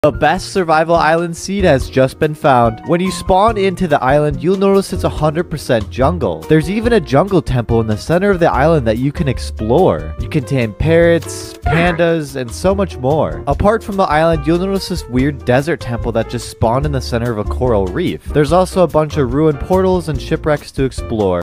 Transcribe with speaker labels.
Speaker 1: The best survival island seed has just been found. When you spawn into the island, you'll notice it's 100% jungle. There's even a jungle temple in the center of the island that you can explore. You can tame parrots, pandas, and so much more. Apart from the island, you'll notice this weird desert temple that just spawned in the center of a coral reef. There's also a bunch of ruined portals and shipwrecks to explore.